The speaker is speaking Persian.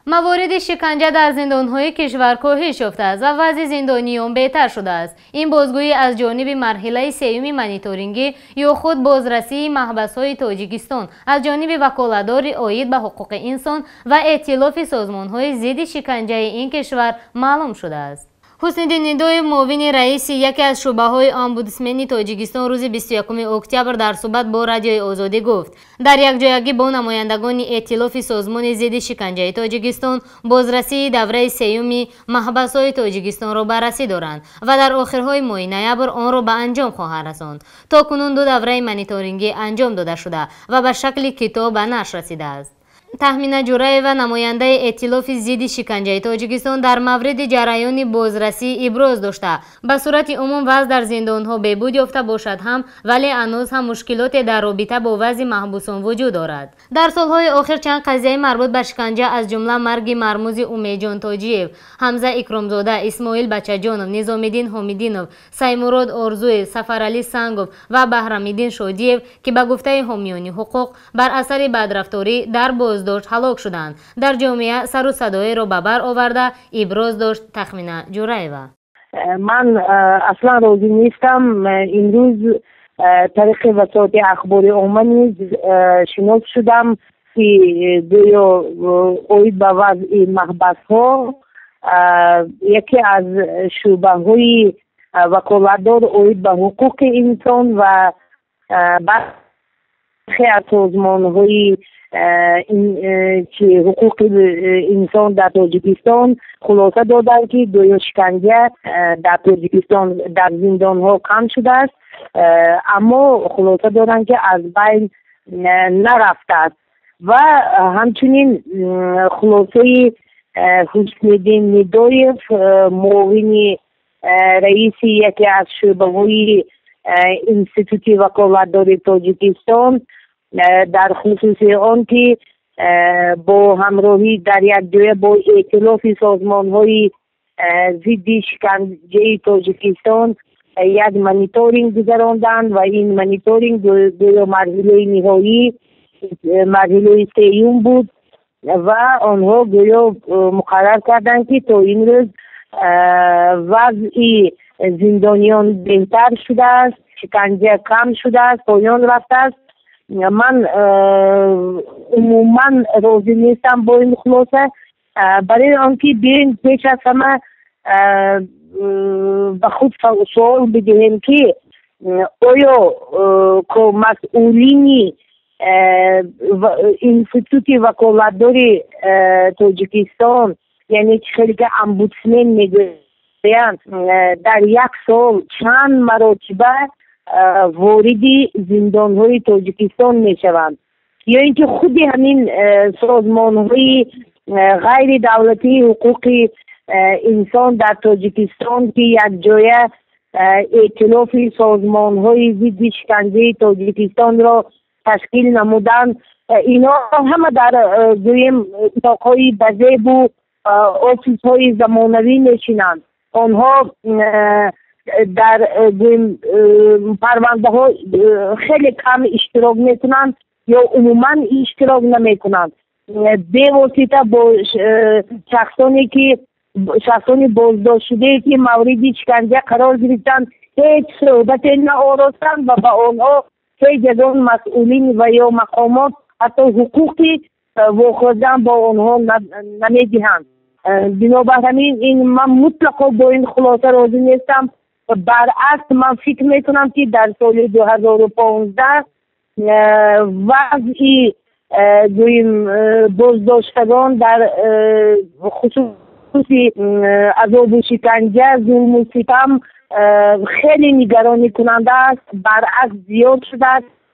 موارد شکنجه در زندانهای کشور کاهش یافته است و وضع زندانیان بهتر شده است. این بازگویی از جانب مرحله سیوم مانیتورینگی یا خود بازرسی محبس‌های تاجیکستان از جانب وکالتدار عاید به حقوق انسان و ائتلاف سازمان‌های ضد شکنجه این کشور معلوم شده است. حسن‌الدین ندویف معاون رئیس یکی از شعبه‌های امبودسمن تاجیکستان روز 21 اکتبر در صحبت با رادیوی آزادی گفت در یکجایگی با نمایندگان ائتلاف سازمان ضد شکنجه تاجیکستان بازرسی دوره سیوم محبس‌های تاجیکستان را بررسی دارند و در آخرهای ماه نوامبر آن را به انجام خواهند رساند. تاکنون 2 دوره مانیتورینگی انجام داده شده و به شکل کتاب به نشر رسیده است. تهمینه جورایeva نماینده ائتلاف ضد شکنجه تاجیکستان در مورد جریان بازرسی ابراز داشته به صورت عموم وضع در زندانها بهبود یافته باشد هم ولی هنوز هم مشکلات در رابطه با وضع محبوسان وجود دارد. در سالهای آخر چند قضیه مربوط به شکنجه از جمله مرگ مرموز امیدجان تاجیف، حمزه اکرامزاده، اسماعیل بچه‌جانov، نظام‌الدین حمیدینov، سیمراد آرزوی، سفرعلی سنگوف و بهرام‌الدین شادیев که به گفته حامیان حقوق بر اثر بدرفتاری در بازداشت هلاک شدند در جامعه سر و صدای را به بر آورده ابراز داشت تخمینه جورایeva. من اصلا راضی نیستم. امروز طریق وسایل اخباری عمومی شناخت شدم که گویا عاید به وضع محبس ها یکی از شعبه های وکالتدار عاید به حقوق انسان و برخی از سازمان های که حقوق انسان در تاجیکستان خلاصه دادند که گویا شکنجه در تاجیکستان در زندان ها کم شده است، اما خلاصه دادند که از بین نرفته است. و همچنین خلاصه حسن‌الدین ندویف معاون رئیس یکی از شعبه‌های انستیتوت وکالتداری تاجیکستان در خصوص آن که با همراهی در یک جای با ائتلاف سازمان‌های ضد شکنجه تاجیکستان یک مانیتورینگ گذراندند و این مانیتورینگ دو مرحله نهایی مرحله سیوم بود و آنها گویا مقرر کردند که تا این روز وضع زندانیان بهتر شده است، شکنجه کم شده است، پایان رفته است. من عموما راضی نیستم با این خلاصه، برای آنکه بیاین پیش از همه به خود سوال بدهیم که آیا مسئولین انستیتوت وکالتداری تاجیکستان یعنی خیلی که امبودسمن میگویند در یک سال چند مرتبه وارد زندان‌های تاجیکستان میشوند یا اینکه خود همین سازمان‌های غیر دولتی حقوق انسان در تاجیکستان که یک جایه ائتلاف سازمان‌های ضد شکنجه تاجیکستان را تشکیل نمودند، اینا همه در دویم اتاق‌های بزیب و آفیس‌های زمانوی میشینند. آنها در پرونده ها خیلی کم اشتراک میکنند یا عموما اشتراک نمیکنند. به واسطه با شخصانی بازداشت شده که مورد شکنجه قرار گرفتند هیچ صحبت نآراستند و به آنها هیچ از آن مسئولین و یا مقامات حتی حقوقی واخوردن با آنها نمیدهند. بنابراین این من مطلقا با این خلاصه راضی نیستم. برعکس من فکر میکنم که در سال 2015 وضع بازداشتگان در خصوصی عذاب و شکنجه ظلم و ستم خیلی نگرانی کننده است، برعکس زیاد شده است.